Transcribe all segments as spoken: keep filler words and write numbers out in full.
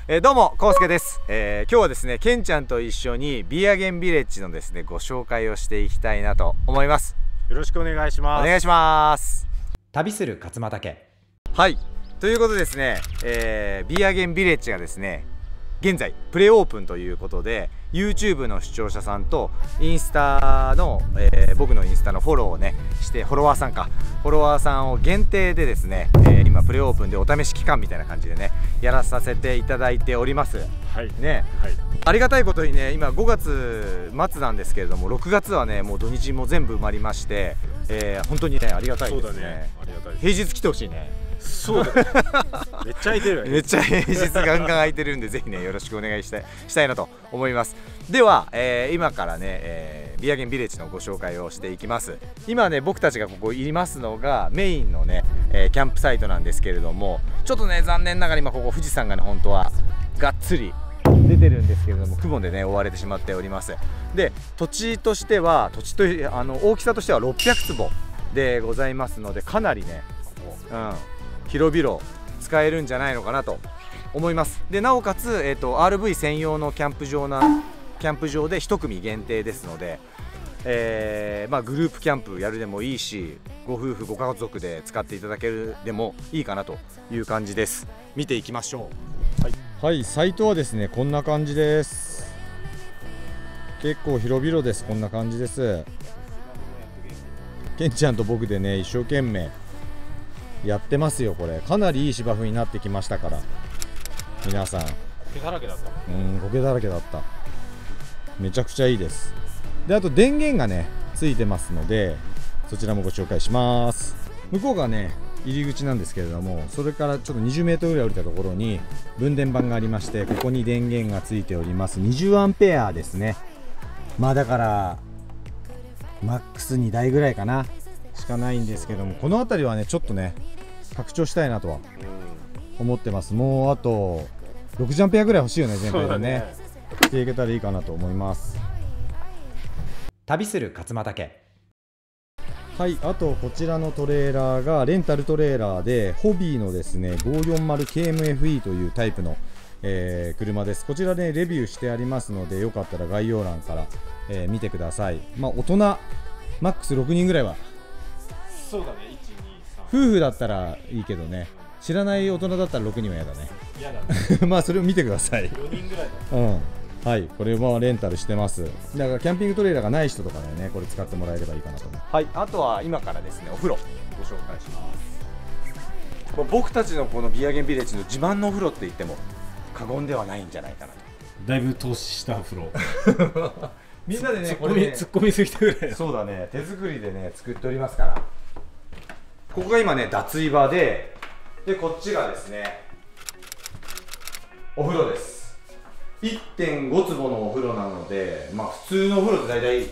えー、どうもこうすけです、えー、今日はですねケンちゃんと一緒にビアゲンビレッジのですねご紹介をしていきたいなと思います。 よろしくお願いします。 お願いします。 旅する勝俣家。 はい、ということでですね、えー、ビアゲンビレッジがですね現在プレオープンということで YouTube の視聴者さんとインスタの、えー、僕のインスタのフォローをねしてフォロワーさんかフォロワーさんを限定でですね、えー、今プレオープンでお試し期間みたいな感じでねやらさせていただいております。 はいね、 はい、 ありがたいことにね今ごがつ末なんですけれどもろくがつはねもう土日も全部埋まりまして、えー、本当にねありがたいですね。 そうだね、ありがたいです。 平日来てほしいね。 そうだねめっちゃ空いてるめっちゃ平日ガンガン空いてるんでぜひねよろしくお願いしたいしたいなと思います。では、えー、今からね、えー、ビアゲンビレッジのご紹介をしていきます。今ね僕たちがここいますのがメインのね、えー、キャンプサイトなんですけれども、ちょっとね残念ながら今ここ富士山がね本当はがっつり出てるんですけれども雲でね覆われてしまっております。で土地としては土地とあの大きさとしてはろっぴゃくつぼでございますのでかなりね、うん、広々使えるんじゃないのかなと思います。でなおかつ、えーと、アールブイ 専用のキャンプ場なキャンプ場でいち組限定ですので、えーまあ、グループキャンプやるでもいいしご夫婦ご家族で使っていただけるでもいいかなという感じです。見ていきましょう。はい、はい、サイトはですねこんな感じです。結構広々です。こんな感じです。ケンちゃんと僕でね一生懸命やってますよ。これかなりいい芝生になってきましたから皆さん。 苔だらけだったうん、苔だらけだった。めちゃくちゃいいです。であと電源がねついてますのでそちらもご紹介します。向こうがね入り口なんですけれども、それからちょっとにじゅうメートルぐらい降りたところに分電盤がありまして、ここに電源がついております。にじゅうアンペアですね。まあだからマックスにだいぐらいかなしかないんですけども、この辺りはねちょっとね拡張したいなとは思ってます。もうあとろくじゅうアンペアぐらい欲しいよね全体でねしていけたらいいかなと思います。 旅する勝俣家。 はい、あとこちらのトレーラーがレンタルトレーラーでホビーのですね ごーよんまるケーエムエフイー というタイプの、えー、車です。こちらねレビューしてありますのでよかったら概要欄から、えー、見てください。まあ大人マックスろくにんぐらいはそうだね。いちにさん夫婦だったらいいけどね、知らない大人だったらろくにんは嫌だね。 嫌だねまあそれを見てください。 よにんぐらいだ。 うんはい、これはレンタルしてます。だからキャンピングトレーラーがない人とかでねこれ使ってもらえればいいかなと思う。はい、あとは今からですねお風呂ご紹介します。もう僕たちのこのビアゲンビレッジの自慢のお風呂って言っても過言ではないんじゃないかなと。 だいぶ投資したお風呂みんなでねこれね突っ込みすぎたぐらい。 そうだね、手作りでね作っておりますから。ここが今ね脱衣場で、でこっちがですねお風呂です。いってんご 坪のお風呂なので、まあ普通のお風呂って大体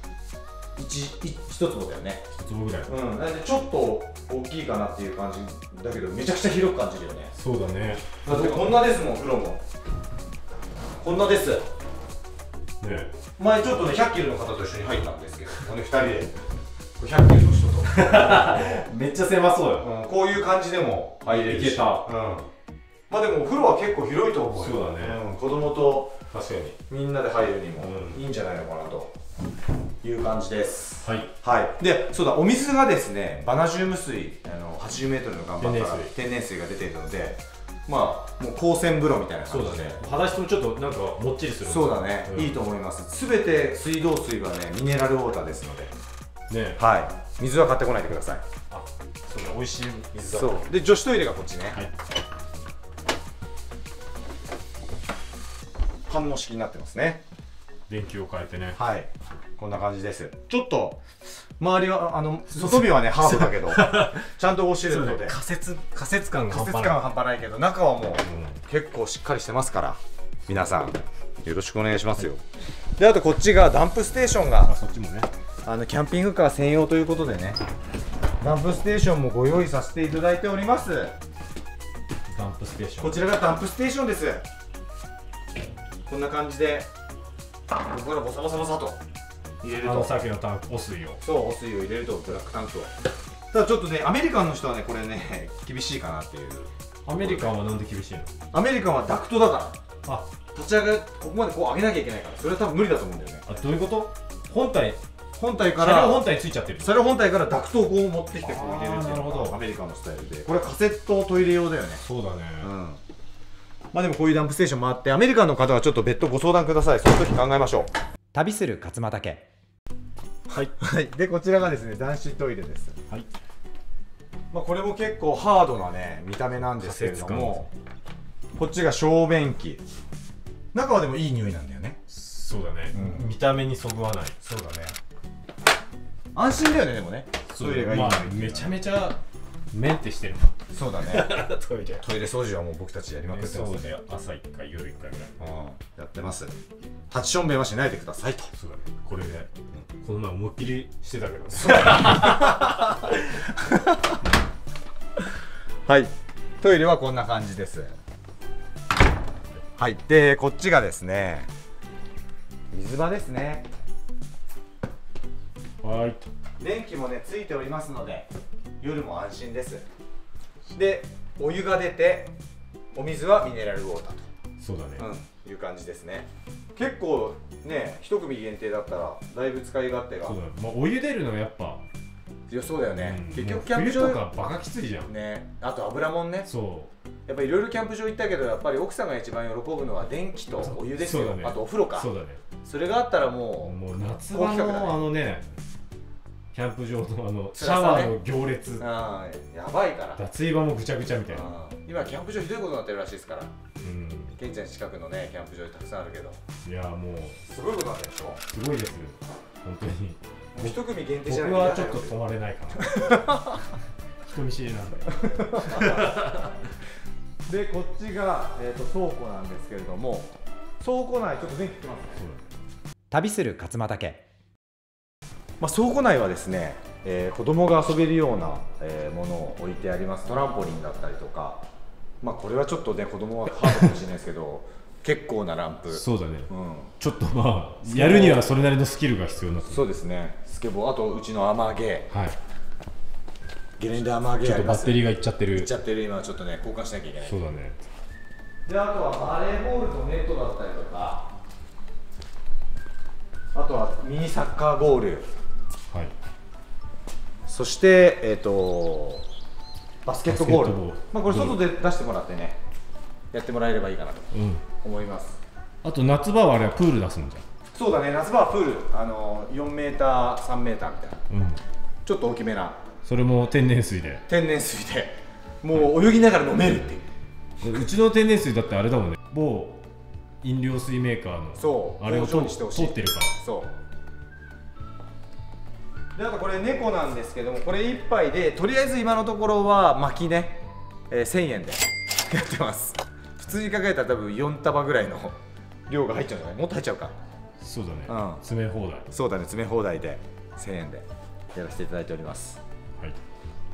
1, いち坪だよね。 いち坪ぐらい。 うん、なのでちょっと大きいかなっていう感じだけどめちゃくちゃ広く感じるよね。 そうだね。 だってこんなですもん。お風呂もこんなですね。前ちょっとねひゃっキロの方と一緒に入ったんですけど、このふたりでひゃっキロの人とめっちゃ狭そうよ、 うん、こういう感じでも入れるし、 いけた。 うん、まあでもお風呂は結構広いと思うよ。 そうだね、 うん、子供と確かにみんなで入るにもうんいいんじゃないのかなという感じです。 はい、 はい、でそうだお水がですねバナジウム水あのはちじゅうメートルの岩盤から天然水が出ているので、まあもう光泉風呂みたいな感じで。 そうだね。肌質もちょっとなんかもっちりする。 そうだね、うん、いいと思います。すべて水道水はねミネラルウォーターですのでね、 はい、水は買ってこないでください。 あ、そうだ、美味しい水だ。 そうで女子トイレがこっちね、はい、反応式になってますね。 電球を変えてね。 はい、こんな感じです。ちょっと周りはあの外見はねハーブだけどちゃんとウォシュレットで、 仮設仮設感が仮設感は半端ないけど中はもう、うん、結構しっかりしてますから皆さんよろしくお願いしますよ。であとこっちがダンプステーションが、 あ、そっちもね、 あのキャンピングカー専用ということでねダンプステーションもご用意させていただいております。 ダンプステーション、 こちらがダンプステーションです。こんな感じでここからボサボサボサと入れると、 あのさっきのタンク、お水をそうお水を入れるとブラックタンクを。ただちょっとねアメリカンの人はねこれね厳しいかなっていうアメリカンはなんで厳しいの？ アメリカンはダクトだからあ、 立ち上がここまでこう上げなきゃいけないからそれは多分無理だと思うんだよね。 あ、どういうこと？本体、 本体か車両ら本体についちゃってる。 車両本体からダクトをこう持ってきてこう入れるっていうのあーなるほどがアメリカンのスタイルで、これはカセットトイレ用だよね。 そうだね。 うん。まあでもこういうダンプステーションもあって、アメリカンの方はちょっと別途ご相談ください。その時考えましょう。 旅する勝俣家。 はい、はい、でこちらがですね男子トイレです。 はい。 まあこれも結構ハードなね見た目なんですけれども、こっちが小便器、中はでもいい匂いなんだよね。 そうだね、 うん、 見た目にそぐわない。 そうだね、安心だよね。でもねトイレがいい匂い、まあ、 めちゃめちゃメンテしてるな。 そうだねトイレトイレ掃除はもう僕たちやりまくってますね。 そうだよ、朝いっかい夜いっかいぐらい、 うん、やってます。立ちしょんべんはしないでくださいと。 そうだね、これで、うん、この前思いっきりしてたけどね。 はい、トイレはこんな感じです。はい、でこっちがですね水場ですね。 はい。 電気もねついておりますので夜も安心です。でお湯が出てお水はミネラルウォーターと。 そうだね、 うん、いう感じですね。結構ね一組限定だったらだいぶ使い勝手が。 そうだね、まあ、お湯出るのがやっぱいやそうだよね、うん、結局キャンプ冬場とかバカきついじゃんね。あと油もんね。 そうやっぱりいろいろキャンプ場行ったけどやっぱり奥さんが一番喜ぶのは電気とお湯ですよ、ね、あとお風呂か。 そうだね、 それがあったらもうもう夏場のあのねキャンプ場のあのシャ辛さねワーの行列、 あやばいから。 脱衣場もぐちゃぐちゃみたいな。 今キャンプ場ひどいことになってるらしいですから。 うん、 ケンちゃん近くのねキャンプ場でたくさんあるけど、 いやもうすごいことになってるでしょ。 すごいです本当に。 一組限定じゃない僕はちょっと止まれないかな。人見知りなんだよ。 でこっちが、えー、と倉庫なんですけれども、倉庫内ちょっと電気つきますね。 旅する勝俣家。 まあ、倉庫内はですね、えー、子供が遊べるような、えー、ものを置いてあります。トランポリンだったりとか、まあこれはちょっとね子供はハードかもしれないですけど結構なランプ。 そうだね、 うん、 ちょっとまあやるにはそれなりのスキルが必要になって。 そうですね、スケボー、あとうちのアマーゲー、 はい、 ゲレンデアマーゲーちょっとバッテリーがいっちゃってるいっちゃってる今ちょっとね交換しなきゃいけない。 そうだね。 であとはバレーボールのネットだったりとか、あとはミニサッカーゴール、 はい、 そしてえっ、ー、とバスケットボール、 ボールまあこれ外で出してもらってねやってもらえればいいかなと思います、 うん、あと夏場はあれはプール出すんじゃん。 そうだね、夏場はプール、あのよんメーターさんメーターみたいな、うん、ちょっと大きめな、 それも天然水で天然水でもう泳ぎながら飲めるっていう。 うちの天然水だってあれだもんね、某飲料水メーカーのそうあれを通してほしいってるから。 そうで、あとこれ猫なんですけども、これいっぱいでとりあえず今のところは薪ね、えー、せんえんでやってます。普通に考えたら多分よん束ぐらいの量が入っちゃうんじゃない？もっと入っちゃうか。 そうだね、 うん、 詰め放題。 そうだね、詰め放題でせんえんでやらせていただいております。 はい。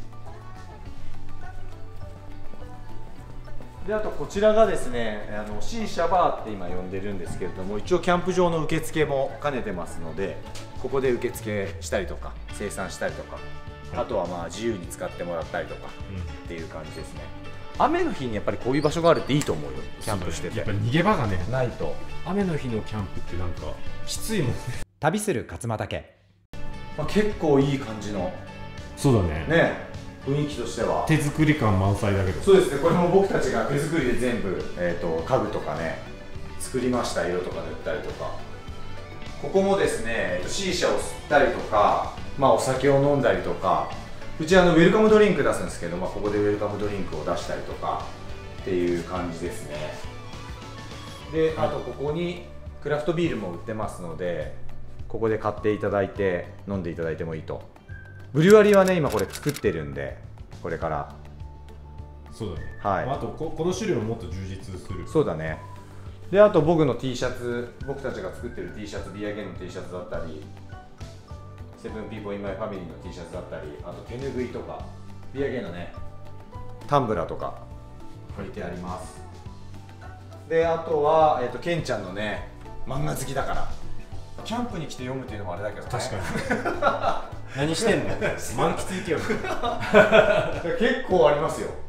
であとこちらがですね、あの C 社バーって今呼んでるんですけれども、一応キャンプ場の受付も兼ねてますので、ここで受付したりとか生産したりとか、はい、あとはまあ自由に使ってもらったりとか、うん、っていう感じですね。雨の日にやっぱりこういう場所があるっていいと思うよ、キャンプしてて。 やっぱり逃げ場がねないと。 雨の日のキャンプってなんかきついもんね。 旅する勝俣家、 まあ、結構いい感じのそうだねね雰囲気としては手作り感満載だけど。 そうですね、これも僕たちが手作りで全部、えー、と家具とかね作りました。色とか塗ったりとか、ここもですね C 社を吸ったりとか、まあ、お酒を飲んだりとか、うちあのウェルカムドリンク出すんですけど、まあ、ここでウェルカムドリンクを出したりとかっていう感じですね。であとここにクラフトビールも売ってますので、ここで買っていただいて飲んでいただいてもいいと。ブリュワリーはね今これ作ってるんで、これから。 そうだね、 はい、 あと こ, この種類ももっと充実する。 そうだね。であと僕の T シャツ、僕たちが作ってる T シャツ、ビアゲンの T シャツだったり、セブンピーポーインマイファミリーの T シャツだったり、あと手ぬぐいとかビアゲンのねタンブラーとか置いてあります。であとは、えー、とケンちゃんのね漫画好きだからキャンプに来て読むっていうのもあれだけどね。 確かに何してんの満喫いけよ。 結構ありますよ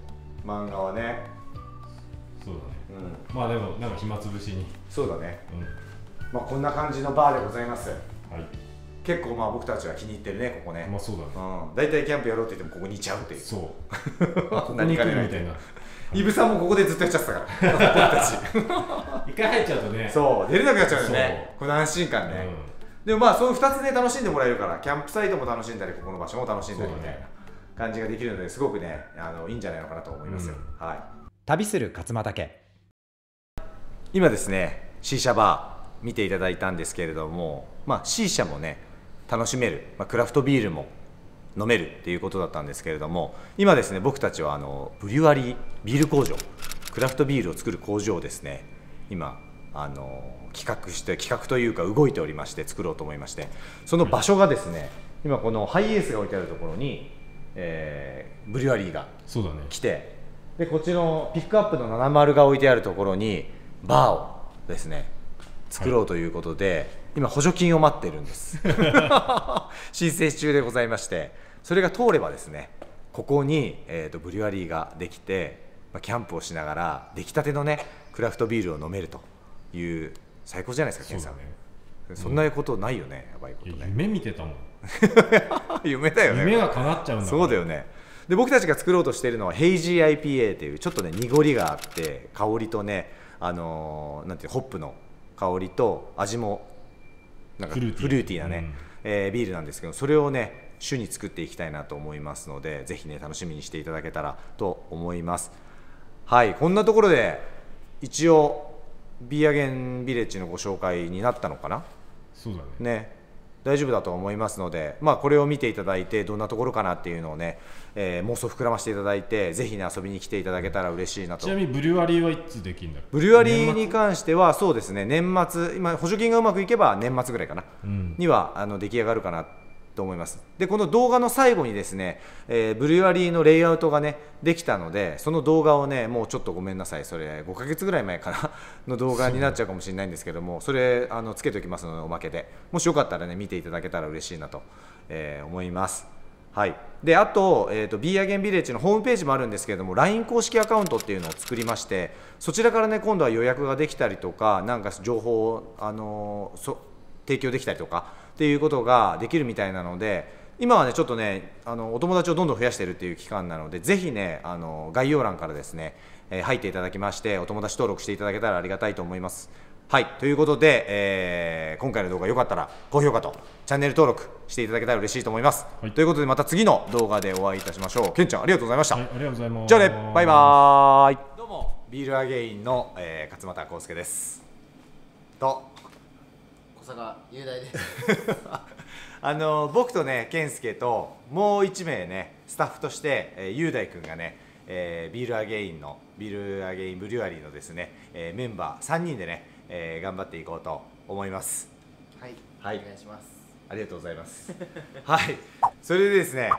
漫画はね。 そうだね、 うん、 まあでもなんか暇つぶしに。 そうだね、 うん、 まあこんな感じのバーでございます。 はい、 結構まあ僕たちは気に入ってるね、ここね。 まあそうだね、 うん、だいたいキャンプやろうって言ってもここにいちゃうっていう。 そうここに来るみたいな。 イブさんもここでずっとやっちゃってたから僕たち一回入っちゃうとね、 そう出れなくなっちゃうんだよね、この安心感ね、うん、でもまあそのふたつで楽しんでもらえるから、キャンプサイトも楽しんだりここの場所も楽しんだりみたいな感じができるので、すごくね、あのいいんじゃないのかなと思いますよ、うん、はい。 旅する勝俣家。 今ですね C 社バー見ていただいたんですけれども、まあ C 社もね楽しめる、まあ、クラフトビールも飲めるっていうことだったんですけれども、今ですね僕たちはあのブリュワリービール工場、クラフトビールを作る工場をですね今あの企画して企画というか動いておりまして、作ろうと思いまして、その場所がですね今このハイエースが置いてあるところに、えー、ブリュワリーが来て、でこっちのピックアップのななじゅうが置いてあるところにバーをですね作ろうということで、はい、今補助金を待ってるんです申請中でございまして、それが通ればですねここに、えーと、ブリュワリーができて、まあ、キャンプをしながら出来たてのねクラフトビールを飲めるという、最高じゃないですか、ケンさん。 そ,、ね、そんなことないよね、やばいことね。 夢見てたもん夢だよね、 夢が叶っちゃうんだ。 そうだよね。で僕たちが作ろうとしているのはヘイジー アイピーエー というちょっとね濁りがあって香りとね、あのー、なんていうホップの香りと味もなんかフルーティーなね、うん、えー、ビールなんですけど、それをね主に作っていきたいなと思いますので、ぜひね楽しみにしていただけたらと思います。はい、こんなところで一応ビーアゲンビレッジのご紹介になったのかな。 そうだね。 ね、大丈夫だと思いますので、まあ、これを見ていただいてどんなところかなっていうのをね、えー、妄想膨らましていただいて、ぜひね遊びに来ていただけたら嬉しいなと。 ちなみにブリュワリーはいつできるんだろう。 ブリュワリーに関してはそうですね、年末、今補助金がうまくいけば年末ぐらいかな、うん、にはあの出来上がるかなと思います。でこの動画の最後にですね、えー、ブリュワリーのレイアウトがねできたので、その動画をねもうちょっとごめんなさい、それごかげつぐらい前かなの動画になっちゃうかもしれないんですけども、それあのつけておきますので、おまけでもしよかったらね見ていただけたら嬉しいなと、えー、思います。はい、であと、えーと、ビーアゲンビレッジのホームページもあるんですけれども、 ライン 公式アカウントっていうのを作りまして、そちらからね今度は予約ができたりとか、なんか情報を、あのー、そ提供できたりとかっていうことができるみたいなので、今はねちょっとねあのお友達をどんどん増やしているっていう期間なので、ぜひねあの概要欄からですね、えー、入っていただきましてお友達登録していただけたらありがたいと思います。はい、ということで、えー、今回の動画良かったら高評価とチャンネル登録していただけたら嬉しいと思います。はい、ということでまた次の動画でお会いいたしましょう。ケンちゃんありがとうございました。 はい、ありがとうございます。 じゃあね、バイバーイ。どうもビールアゲインの、えー、勝俣康介です。と小坂雄大ですあの僕とね健介ともういち名ねスタッフとして、えー、雄大君がね、えー、ビールアゲインのビールアゲインブリュワリーのですね、えー、メンバーさんにんでね、えー、頑張っていこうと思います。 はい、 はい、 お願いします。 ありがとうございますはい、それでですね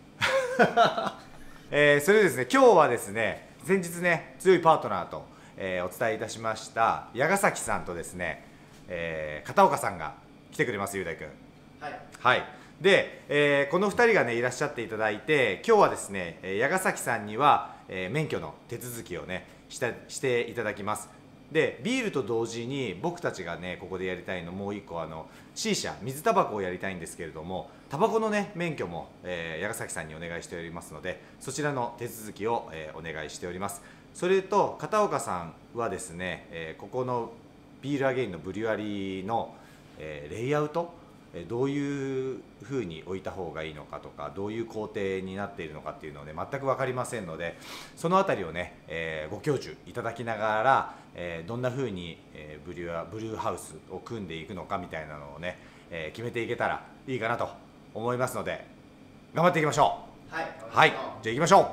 えー、それでですね今日はですね先日ね強いパートナーと、えー、お伝えいたしました矢ヶ崎さんとですね、えー、片岡さんが来てくれます。雄大君、 はい、 はい、で、えー、このふたりがねいらっしゃっていただいて、今日はですね矢ヶ崎さんには、えー、免許の手続きをねしたしていただきます。でビールと同時に僕たちがねここでやりたいのもう一個、あの C 社水タバコをやりたいんですけれども、タバコのね免許も、えー、矢ヶ崎さんにお願いしておりますので、そちらの手続きを、えー、お願いしております。それと片岡さんはですね、えー、ここのビールアゲインのブリュワリーの、えー、レイアウト、どういうふうに置いた方がいいのかとか、どういう工程になっているのかっていうのをね全く分かりませんので、そのあたりをね、えー、ご教授いただきながら、えー、どんなふうに、えー、ブリュアブルーハウスを組んでいくのかみたいなのをね、えー、決めていけたらいいかなと思いますので、頑張っていきましょう。はい、はい、じゃあ行きましょう。はい、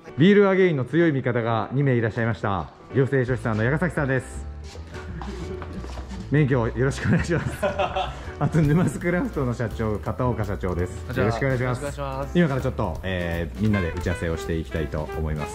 ビールアゲインの強い味方がに名いらっしゃいました。行政書士さんの矢ヶ崎さんです。免許よろしくお願いしますあと沼津クラフトの社長片岡社長です。よろしくお願いします。今からちょっと、えー、みんなで打ち合わせをしていきたいと思います。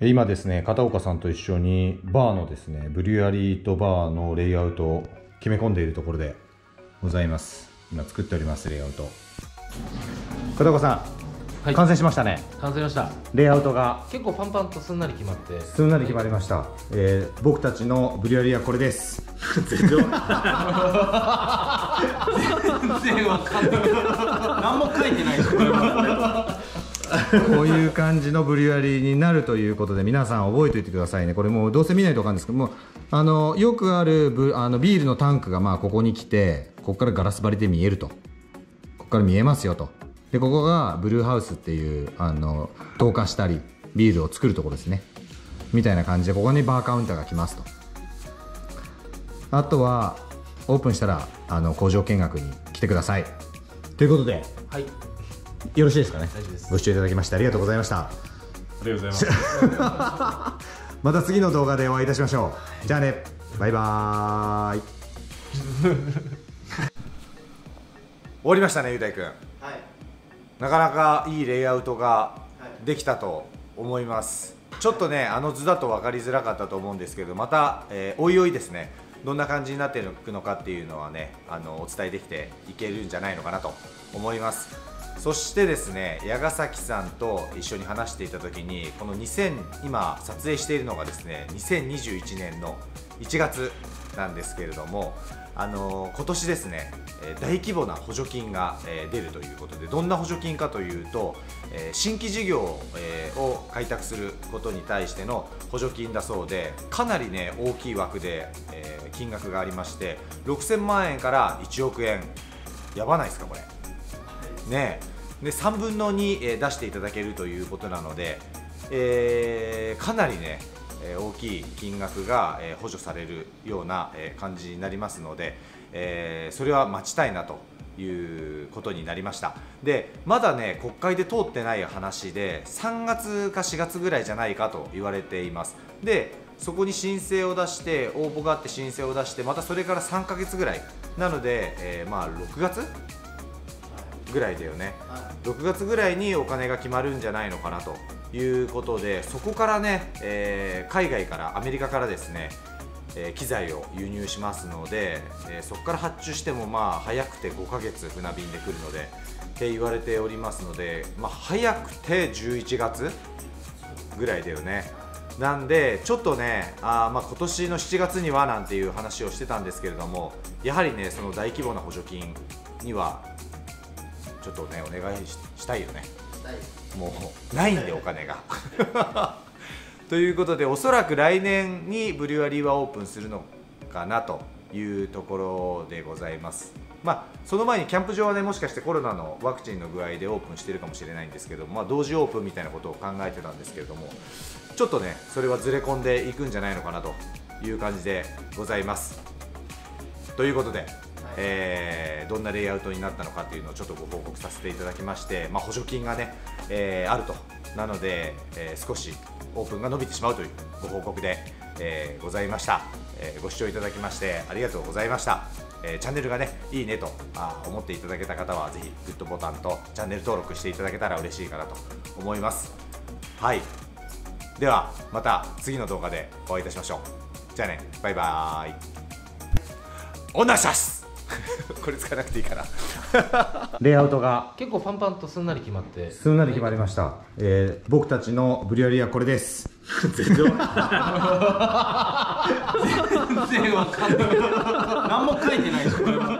今ですね、片岡さんと一緒にバーのですね、ブリュアリーとバーのレイアウトを決め込んでいるところでございます。今作っております、レイアウト。片岡さん、はい、完成しましたね。 完成しました。 レイアウトが結構パンパンとすんなり決まってすんなり決まりました、えー、僕たちのブリュアリーはこれです。全然わかんない何も書いてないでしょこれは。こういう感じのブリュアリーになるということで、皆さん覚えておいてくださいね。これもうどうせ見ないと分かるんですけども、あのよくあるブあのビールのタンクがまあここに来て、ここからガラス張りで見えると、ここから見えますよと。でここがブルーハウスっていうあの透過したりビールを作るところですね、みたいな感じで、ここにバーカウンターが来ますと。あとはオープンしたらあの工場見学に来てくださいということで、 はい、 よろしいですかね。 大丈夫です。 ご視聴いただきましてありがとうございました。 ありがとうございます。 また次の動画でお会いいたしましょう。じゃあね、バイバーイ。終わりましたね、ゆうたいくん。はい。なかなかいいレイアウトができたと思います。ちょっとね、あの図だと分かりづらかったと思うんですけど、また、えー、おいおいですね、どんな感じになっていくのかっていうのはね、あのお伝えできていけるんじゃないのかなと思います。そしてですね、矢ヶ崎さんと一緒に話していた時に、このにせん今撮影しているのがですね、にせんにじゅういちねんのいちがつなんですけれども、あのー、今年ですね、えー、大規模な補助金が、えー、出るということで、どんな補助金かというと、えー、新規事業、えー、を開拓することに対しての補助金だそうで、かなりね大きい枠で、えー、金額がありまして、ろくせんまんえんからいちおくえん、やばないですかこれね。でさんぶんのに、えー、出していただけるということなので、えー、かなりね大きい金額が補助されるような感じになりますので、えー、それは待ちたいなということになりました。でまだね国会で通ってない話で、さんがつかしがつぐらいじゃないかと言われています。でそこに申請を出して、応募があって申請を出して、またそれからさんかげつぐらいなので、えー、まあろくがつぐらいだよね、ろくがつぐらいにお金が決まるんじゃないのかなということで、そこからね、えー、海外からアメリカからですね、えー、機材を輸入しますので、えー、そこから発注してもまあ早くてごかげつ船便で来るのでって言われておりますので、まあ、早くてじゅういちがつぐらいだよね。なんでちょっとね、あまあ今年のしちがつにはなんていう話をしてたんですけれども、やはりねその大規模な補助金にはちょっとねお願い し, したいよね。もうないんでお金がということで、おそらく来年にブリュワリーはオープンするのかなというところでございます。まあその前にキャンプ場はね、もしかしてコロナのワクチンの具合でオープンしてるかもしれないんですけど、まあ、同時オープンみたいなことを考えてたんですけれども、ちょっとねそれはずれ込んでいくんじゃないのかなという感じでございます。ということで、えー、どんなレイアウトになったのかというのをちょっとご報告させていただきまして、まあ、補助金がね、えー、あると、なので、えー、少しオープンが伸びてしまうというご報告で、えー、ございました。えー、ご視聴いただきましてありがとうございました。えー、チャンネルがねいいねとあ思っていただけた方は、ぜひグッドボタンとチャンネル登録していただけたら嬉しいかなと思います。はい、ではまた次の動画でお会いいたしましょう。じゃあね、バイバーイ。おなしゃすこれ使わなくていいかなレイアウトが結構パンパンとすんなり決まってすんなり決まりました、えー、僕たちのブリュアリーはこれです。全然わかんない何も書いてないでしょこれも